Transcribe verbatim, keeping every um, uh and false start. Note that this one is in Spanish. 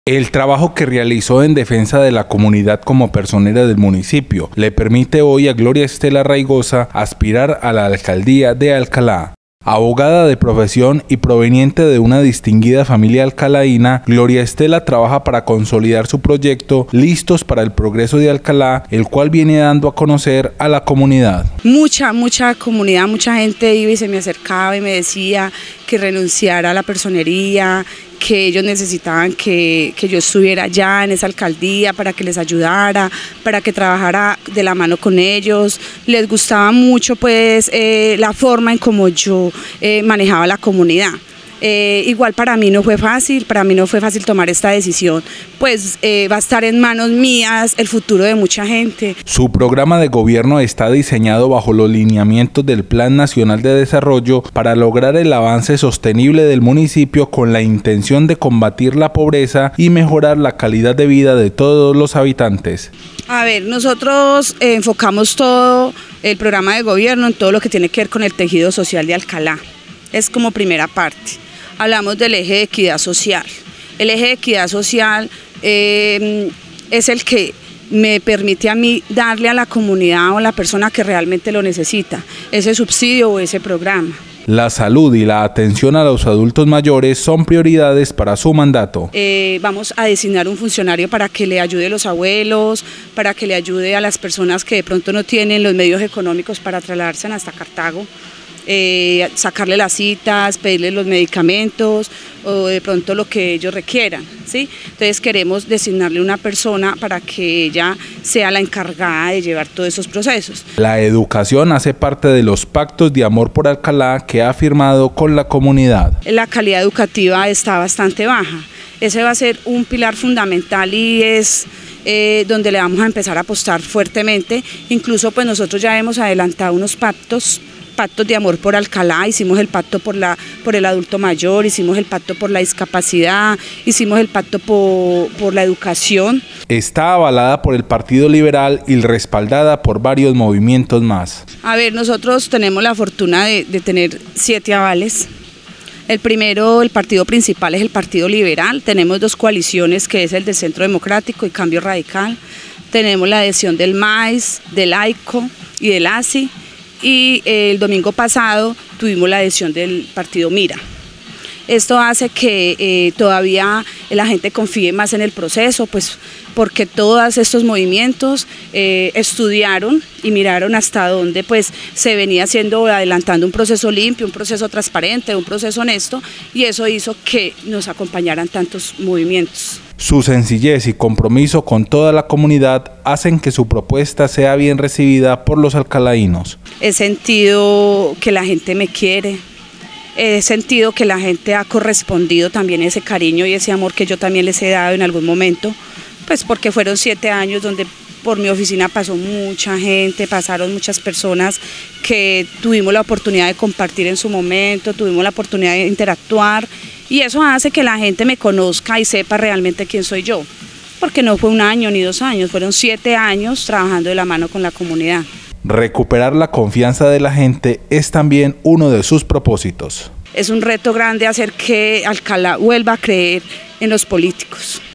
El trabajo que realizó en defensa de la comunidad como personera del municipio le permite hoy a Gloria Estela Raigosa aspirar a la alcaldía de Alcalá. Abogada de profesión y proveniente de una distinguida familia alcalaína, Gloria Estela trabaja para consolidar su proyecto Listos para el Progreso de Alcalá, el cual viene dando a conocer a la comunidad. Mucha, mucha comunidad, mucha gente iba y se me acercaba y me decía que renunciara a la personería, que ellos necesitaban que, que yo estuviera allá en esa alcaldía para que les ayudara, para que trabajara de la mano con ellos. Les gustaba mucho pues eh, la forma en cómo yo eh, manejaba la comunidad. Eh, igual para mí no fue fácil, para mí no fue fácil tomar esta decisión, pues eh, va a estar en manos mías el futuro de mucha gente. Su programa de gobierno está diseñado bajo los lineamientos del Plan Nacional de Desarrollo para lograr el avance sostenible del municipio con la intención de combatir la pobreza y mejorar la calidad de vida de todos los habitantes. A ver, nosotros eh, enfocamos todo el programa de gobierno en todo lo que tiene que ver con el tejido social de Alcalá, es como primera parte. Hablamos del eje de equidad social. El eje de equidad social eh, es el que me permite a mí darle a la comunidad o a la persona que realmente lo necesita, ese subsidio o ese programa. La salud y la atención a los adultos mayores son prioridades para su mandato. Eh, vamos a designar un funcionario para que le ayude a los abuelos, para que le ayude a las personas que de pronto no tienen los medios económicos para trasladarse hasta Cartago. Eh, sacarle las citas, pedirle los medicamentos o de pronto lo que ellos requieran, ¿sí? Entonces queremos designarle una persona para que ella sea la encargada de llevar todos esos procesos. La educación hace parte de los pactos de amor por Alcalá que ha firmado con la comunidad. La calidad educativa está bastante baja, ese va a ser un pilar fundamental y es eh, donde le vamos a empezar a apostar fuertemente. Incluso pues nosotros ya hemos adelantado unos pactos pactos de amor por Alcalá, hicimos el pacto por, la, por el adulto mayor, hicimos el pacto por la discapacidad, hicimos el pacto por, por la educación. Está avalada por el Partido Liberal y respaldada por varios movimientos más. A ver, nosotros tenemos la fortuna de, de tener siete avales. El primero, el partido principal es el Partido Liberal, tenemos dos coaliciones que es el del Centro Democrático y Cambio Radical, tenemos la adhesión del M A I S, del A I C O y del A S I. Y el domingo pasado tuvimos la adhesión del partido Mira. Esto hace que eh, todavía la gente confíe más en el proceso, pues porque todos estos movimientos eh, estudiaron y miraron hasta dónde pues, se venía haciendo, adelantando un proceso limpio, un proceso transparente, un proceso honesto, y eso hizo que nos acompañaran tantos movimientos. Su sencillez y compromiso con toda la comunidad hacen que su propuesta sea bien recibida por los alcalaínos. He sentido que la gente me quiere, he sentido que la gente ha correspondido también ese cariño y ese amor que yo también les he dado en algún momento, pues porque fueron siete años donde por mi oficina pasó mucha gente, pasaron muchas personas que tuvimos la oportunidad de compartir en su momento, tuvimos la oportunidad de interactuar y eso hace que la gente me conozca y sepa realmente quién soy yo, porque no fue un año ni dos años, fueron siete años trabajando de la mano con la comunidad. Recuperar la confianza de la gente es también uno de sus propósitos. Es un reto grande hacer que Alcalá vuelva a creer en los políticos.